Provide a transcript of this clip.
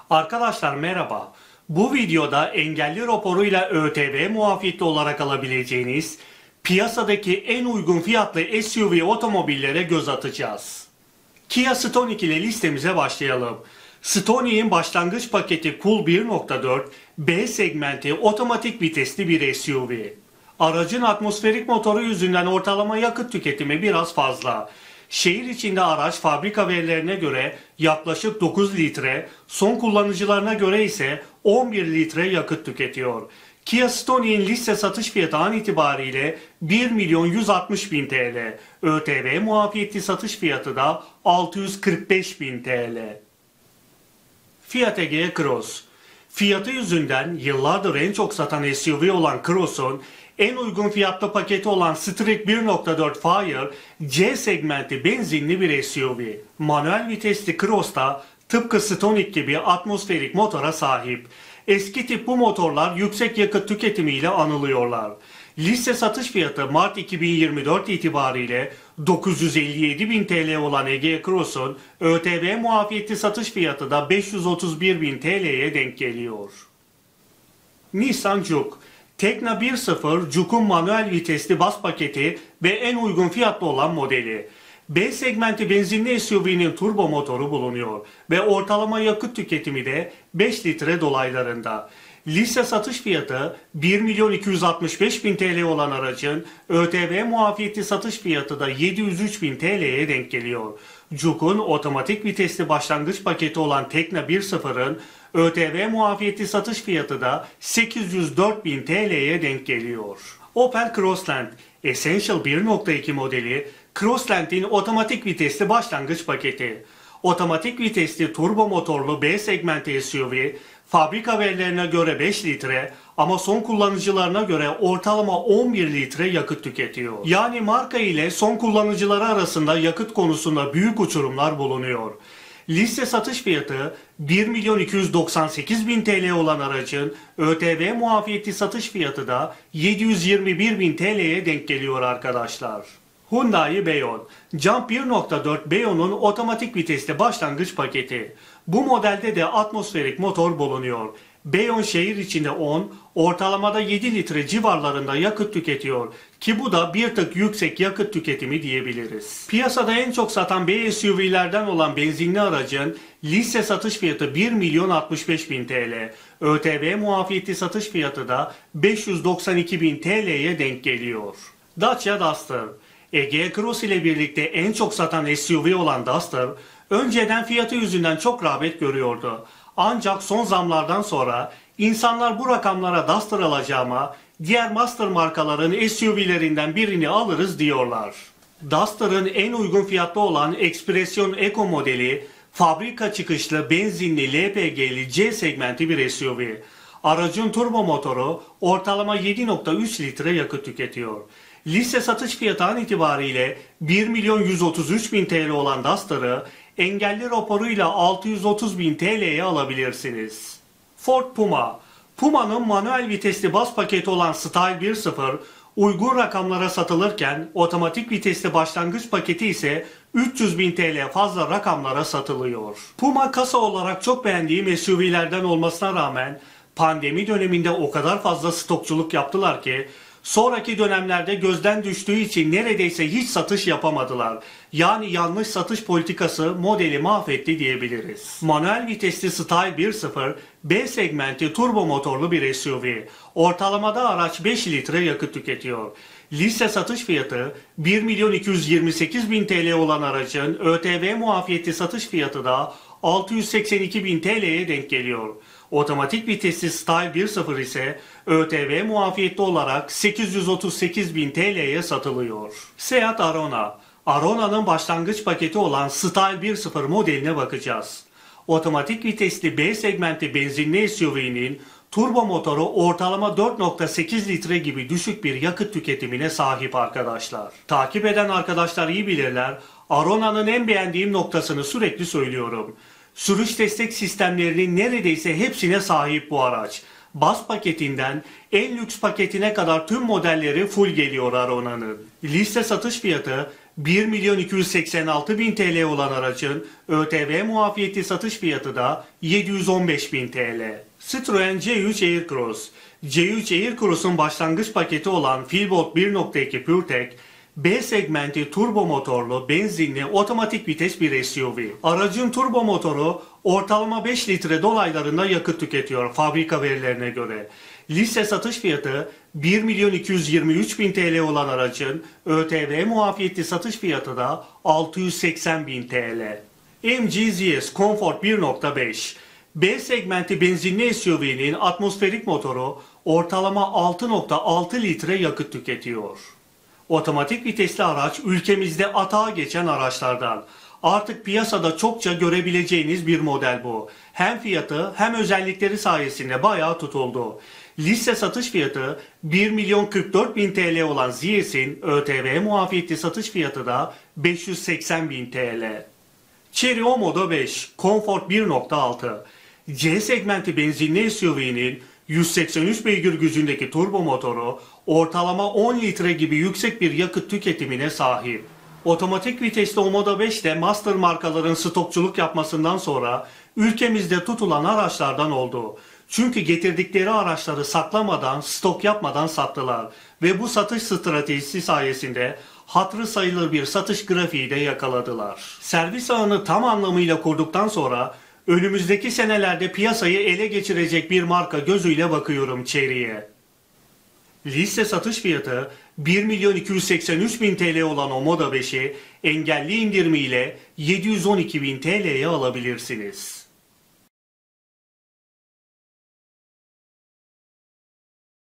Arkadaşlar merhaba. Bu videoda engelli raporuyla ÖTV muafiyetli olarak alabileceğiniz piyasadaki en uygun fiyatlı SUV otomobillere göz atacağız. Kia Stonic ile listemize başlayalım. Stonic'in başlangıç paketi Cool 1.4 B segmenti otomatik vitesli bir SUV. Aracın atmosferik motoru yüzünden ortalama yakıt tüketimi biraz fazla. Şehir içinde araç fabrika verilerine göre yaklaşık 9 litre, son kullanıcılarına göre ise 11 litre yakıt tüketiyor. Kia Stonic'in liste satış fiyatı an itibariyle 1.160.000 TL. ÖTV muafiyetli satış fiyatı da 645.000 TL. Fiat Egea Cross. Fiyatı yüzünden yıllardır en çok satan SUV olan Cross'un en uygun fiyatlı paketi olan Street 1.4 Fire C segmenti benzinli bir SUV. Manuel vitesli Cross'ta tıpkı Stonic gibi atmosferik motora sahip. Eski tip bu motorlar yüksek yakıt tüketimiyle anılıyorlar. Liste satış fiyatı Mart 2024 itibariyle 957.000 TL olan Egea Cross'un ÖTV muafiyetli satış fiyatı da 531.000 TL'ye denk geliyor. Nissan Juke. Tekna 1.0 Juke'un manuel vitesli bas paketi ve en uygun fiyatlı olan modeli. B segmenti benzinli SUV'nin turbo motoru bulunuyor ve ortalama yakıt tüketimi de 5 litre dolaylarında. Liste satış fiyatı 1.265.000 TL olan aracın ÖTV muafiyetli satış fiyatı da 703.000 TL'ye denk geliyor. Juke'un otomatik vitesli başlangıç paketi olan Tekna 1.0'ın ÖTV muafiyetli satış fiyatı da 804.000 TL'ye denk geliyor. Opel Crossland Essential 1.2 modeli Crossland'in otomatik vitesli başlangıç paketi. Otomatik vitesli turbo motorlu B segmenti SUV fabrika verilerine göre 5 litre ama son kullanıcılarına göre ortalama 11 litre yakıt tüketiyor. Yani marka ile son kullanıcıları arasında yakıt konusunda büyük uçurumlar bulunuyor. Liste satış fiyatı 1.298.000 TL olan aracın ÖTV muafiyetli satış fiyatı da 721.000 TL'ye denk geliyor arkadaşlar. Hyundai Beyon. Jump 1.4 Beyon'un otomatik vitesli başlangıç paketi. Bu modelde de atmosferik motor bulunuyor. Beyon şehir içinde 10, ortalamada 7 litre civarlarında yakıt tüketiyor ki bu da bir tık yüksek yakıt tüketimi diyebiliriz. Piyasada en çok satan B SUV'lerden olan benzinli aracın liste satış fiyatı 1.065.000 TL. ÖTV muafiyetli satış fiyatı da 592.000 TL'ye denk geliyor. Dacia Duster. Egea Cross ile birlikte en çok satan SUV olan Duster, önceden fiyatı yüzünden çok rağbet görüyordu. Ancak son zamlardan sonra insanlar bu rakamlara Duster alacağıma diğer master markaların SUV'lerinden birini alırız diyorlar. Duster'ın en uygun fiyatlı olan Expression Eco modeli fabrika çıkışlı benzinli LPG'li C segmenti bir SUV. Aracın turbo motoru ortalama 7.3 litre yakıt tüketiyor. Liste satış fiyatı an itibariyle 1.133.000 TL olan Duster'ı engelli raporuyla 630.000 TL'ye alabilirsiniz. Ford Puma. Puma'nın manuel vitesli bas paketi olan Style 1.0 uygun rakamlara satılırken otomatik vitesli başlangıç paketi ise 300.000 TL fazla rakamlara satılıyor. Puma kasa olarak çok beğendiğim SUV'lerden olmasına rağmen pandemi döneminde o kadar fazla stokçuluk yaptılar ki sonraki dönemlerde gözden düştüğü için neredeyse hiç satış yapamadılar. Yani yanlış satış politikası modeli mahvetti diyebiliriz. Manuel vitesli Style 1.0 B segmenti turbo motorlu bir SUV. Ortalamada araç 5 litre yakıt tüketiyor. Liste satış fiyatı 1.228.000 TL olan aracın ÖTV muafiyetli satış fiyatı da 682.000 TL'ye denk geliyor. Otomatik vitesli Style 1.0 ise ÖTV muafiyetli olarak 838.000 TL'ye satılıyor. Seat Arona. Arona'nın başlangıç paketi olan Style 1.0 modeline bakacağız. Otomatik vitesli B segmenti benzinli SUV'nin turbo motoru ortalama 4.8 litre gibi düşük bir yakıt tüketimine sahip arkadaşlar. Takip eden arkadaşlar iyi bilirler. Arona'nın en beğendiğim noktasını sürekli söylüyorum. Sürüş destek sistemlerinin neredeyse hepsine sahip bu araç. Bas paketinden en lüks paketine kadar tüm modelleri full geliyor Arona'nın. Liste satış fiyatı 1 milyon 286 bin TL olan aracın ÖTV muafiyetli satış fiyatı da 715 bin TL. Citroen C3 Aircross. C3 Aircross'un başlangıç paketi olan Philbot 1.2 PureTech, B segmenti turbo motorlu, benzinli, otomatik vites bir SUV. Aracın turbo motoru ortalama 5 litre dolaylarında yakıt tüketiyor fabrika verilerine göre. Liste satış fiyatı 1 milyon 223 bin TL olan aracın ÖTV muafiyetli satış fiyatı da 680 bin TL. MG ZS Comfort 1.5 B segmenti benzinli SUV'nin atmosferik motoru ortalama 6.6 litre yakıt tüketiyor. Otomatik vitesli araç ülkemizde atağa geçen araçlardan. Artık piyasada çokça görebileceğiniz bir model bu. Hem fiyatı hem özellikleri sayesinde bayağı tutuldu. Liste satış fiyatı 1 milyon 44 bin TL olan ZS'in ÖTV muafiyetli satış fiyatı da 580 bin TL. Chery Omoda 5 Comfort 1.6 C segmenti benzinli SUV'nin 183 beygir gücündeki turbo motoru ortalama 10 litre gibi yüksek bir yakıt tüketimine sahip. Otomatik vitesli Omoda 5 de master markaların stokçuluk yapmasından sonra ülkemizde tutulan araçlardan oldu. Çünkü getirdikleri araçları saklamadan, stok yapmadan sattılar ve bu satış stratejisi sayesinde hatırı sayılır bir satış grafiği de yakaladılar. Servis ağını tam anlamıyla kurduktan sonra önümüzdeki senelerde piyasayı ele geçirecek bir marka gözüyle bakıyorum Chery'e. Liste satış fiyatı 1 milyon 283 bin TL olan Omoda 5'i engelli indirimiyle 712 bin TL'ye alabilirsiniz.